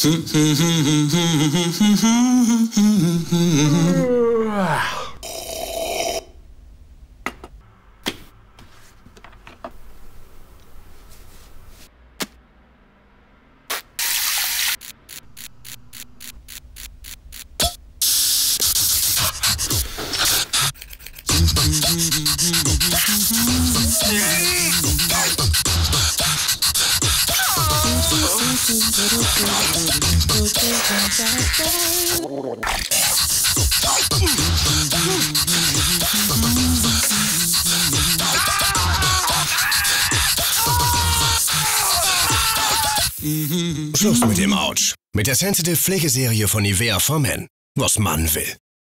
Schluss mit dem Autsch. Mit der Sensitive Pflegeserie von Nivea for Men. Was man will.